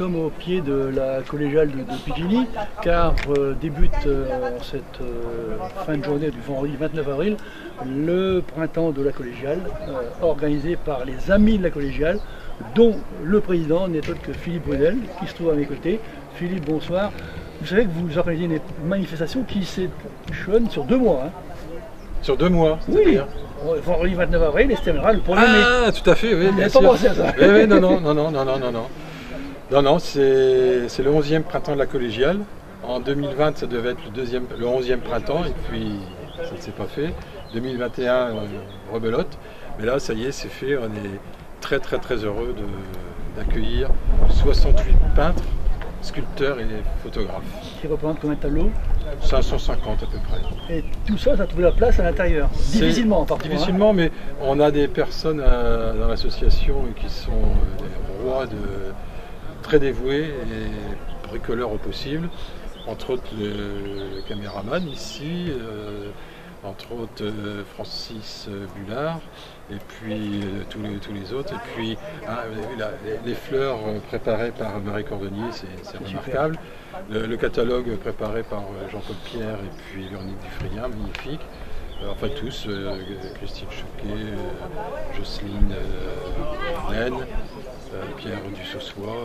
sommes au pied de la collégiale de Picquigny, car débute en cette fin de journée du vendredi 29 avril le printemps de la collégiale, organisé par les amis de la collégiale, dont le président n'est autre que Philippe Brunel, qui se trouve à mes côtés. Philippe, bonsoir. Vous savez que vous organisez une manifestation qui s'échelonne sur 2 mois. Hein. Sur 2 mois? Oui, vendredi 29 avril et se terminera le 1er mai. Ah, tout à fait, oui. Vous n'avez pas pensé à ça? Oui, non. Non, c'est le 11e printemps de la collégiale. En 2020, ça devait être le 11e printemps, et puis ça ne s'est pas fait. 2021, on rebelote. Mais là, ça y est, c'est fait. On est très heureux d'accueillir 68 peintres, sculpteurs et photographes. Qui représentent combien de tableaux? 550 à peu près. Et tout ça, ça a trouvé la place à l'intérieur? Difficilement, parfois. Difficilement, hein. Mais on a des personnes dans l'association qui sont des rois très dévoués et bricoleurs au possible. Entre autres le caméraman ici, entre autres Francis Bullard, et puis tous les autres. Et puis les fleurs préparées par Marie Cordonnier, c'est remarquable. Le catalogue préparé par Jean-Paul Pierre et puis Véronique Dufréien, magnifique. Enfin tous, Christine Choquet, Jocelyne Naine, Pierre Dussossois,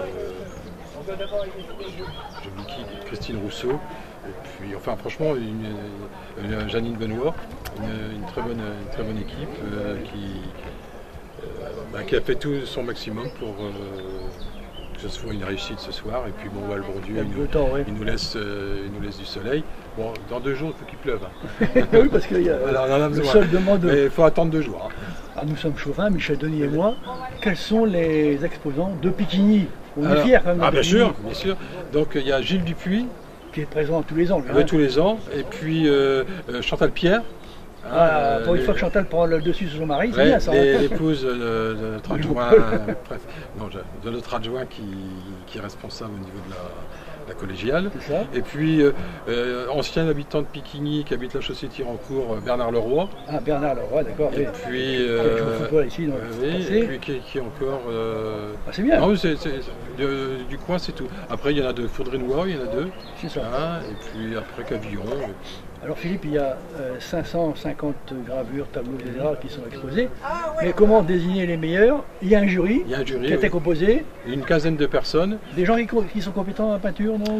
Christine Rousseau, et puis enfin franchement Janine Benoît, une très bonne équipe qui a fait tout son maximum pour que ce soit une réussite ce soir. Et puis bon, le bon Dieu, il nous laisse du soleil. Bon, dans 2 jours, il faut qu'il pleuve. Hein. Oui, parce qu'il y a le sol demande. Mais il faut attendre 2 jours. Hein. Alors, nous sommes chauvins, Michel Denis et moi. Quels sont les exposants de Picquigny? On est fiers quand même. Bien sûr. Donc il y a Gilles Dupuis, qui est présent tous les ans. Lui, hein. Tous les ans. Et puis Chantal Pierre. Pour une fois que Chantal prend le dessus sur son mari, c'est bien ça. L'épouse de notre adjoint, de notre adjoint qui est responsable au niveau de la collégiale. Et puis ancien habitant de Picquigny qui habite la chaussée Tirancourt, Bernard Leroy. Ah, Bernard Leroy, d'accord. Et puis ici, et puis qui encore c'est bien. Non, du coin, c'est tout. Après il y en a de Foudrinois, il y en a 2. C'est ça. Et puis après Cavillon. Alors Philippe, il y a 550 gravures, tableaux, etc. qui sont exposés. Mais comment désigner les meilleurs? Il y a un jury, qui a été composé. Une quinzaine de personnes. Des gens qui sont compétents en peinture, non?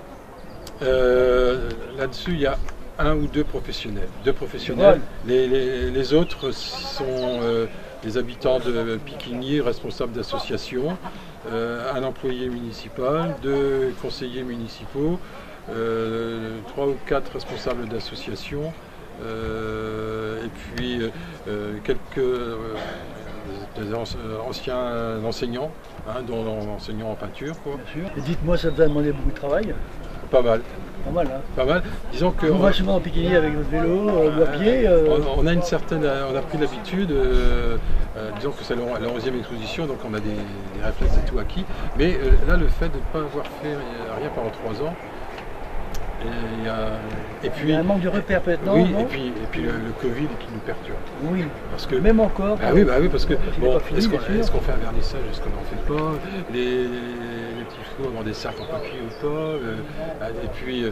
Là-dessus, il y a 1 ou 2 professionnels. 2 professionnels. Les autres sont des habitants de Picquigny, responsables d'associations, un employé municipal, 2 conseillers municipaux, 3 ou 4 responsables d'associations, et puis quelques anciens enseignants, dont enseignants en peinture. Quoi. Bien sûr. Et dites-moi, ça vous a demandé beaucoup de travail? Pas mal. Pas mal, hein. Pas mal. Disons que on va souvent en Picquigny avec votre vélo ou à pied. On a pris l'habitude, disons que c'est la 11e exposition, donc on a des réflexes et tout acquis. Mais là, le fait de ne pas avoir fait rien pendant 3 ans, et puis, il y a un manque de repères peut-être, non? Oui, et puis le Covid qui nous perturbe. Oui, parce que, même encore. Oui, parce que bon, est-ce qu'on fait un vernissage, est-ce qu'on n'en fait pas? Les petits chevaux ont des cercles en papier ou pas? Et puis,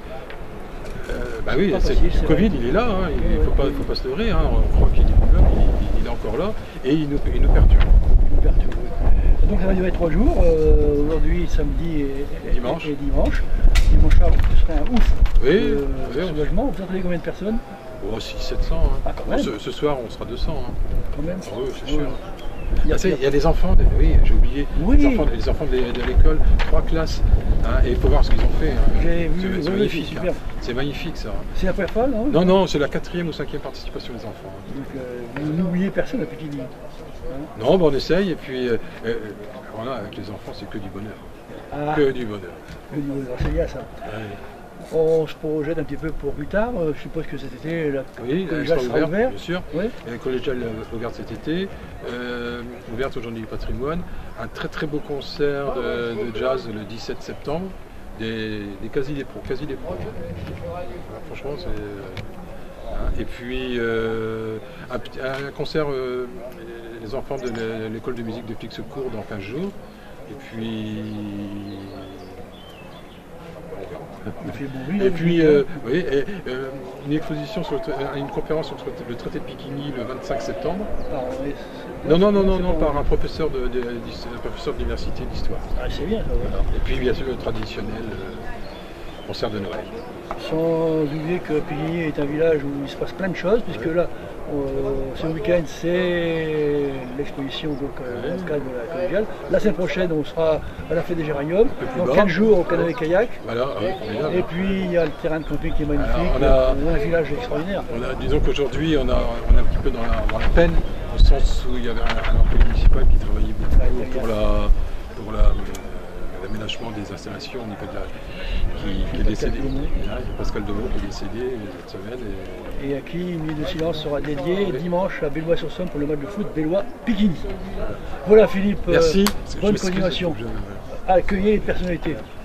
le Covid, il est là, hein, il ne faut pas se leurrer, hein, on croit qu'il est plus là, il est encore là, et il nous perturbe. Donc ça va durer 3 jours, aujourd'hui, samedi et dimanche. Dimanche soir, ce serait un ouf. Soulagement. Vous entendez combien de personnes? 700. Hein. Ah, quand même. Ce soir, on sera 200. Hein. Quand même. Oui, c'est sûr. Il y a des enfants, j'ai oublié, les enfants de l'école, 3 classes, hein, et il faut voir ce qu'ils ont fait. Hein. J'ai vu, c'est magnifique. Hein. C'est magnifique ça. C'est la première fois, non? Non, c'est la 4e ou 5e participation des enfants. Donc vous n'oubliez personne à Picquigny. Non, on essaye, et puis voilà, avec les enfants, c'est que du bonheur. Que du bonheur. C'est bien ça. On se projette un petit peu pour plus tard. Je suppose que cet été, la collégiale sera ouverte. Bien sûr. Oui. La collégiale ouverte cet été, ouverte aujourd'hui du patrimoine. Un très beau concert de jazz le 17 septembre. Des quasi des pros. Franchement, c'est... Et puis un concert, les enfants de l'école de musique de Pixecourt dans 15 jours. Et puis Il fait bon vivre. Et puis, oui, une exposition, une conférence sur le traité de Picquigny le 25 septembre. Non, par un professeur d'université d'histoire. Ah, c'est bien, ça. Voilà. Et puis, bien sûr, le traditionnel concert de Noël. Sans oublier que Picquigny est un village où il se passe plein de choses, puisque là, ce week-end, c'est l'exposition dans le cadre de la collégiale. La semaine prochaine, on sera à la fête des Géraniums. Dans 15 jours, au canoë-kayak. Voilà, et puis, il y a le terrain de camping qui est magnifique. Alors, on a un village extraordinaire. Disons qu'aujourd'hui, on est un petit peu dans la peine, au sens où il y avait un employé municipal qui travaillait beaucoup pour l'aménagement des installations au niveau de qui est décédé. Pascal Demont qui est décédé cette semaine. Et à qui une minute de silence sera dédiée dimanche à Bellois-sur-Somme pour le match de foot Bellois-Picquigny. Voilà Philippe, merci. Bonne continuation. Accueillez les personnalités.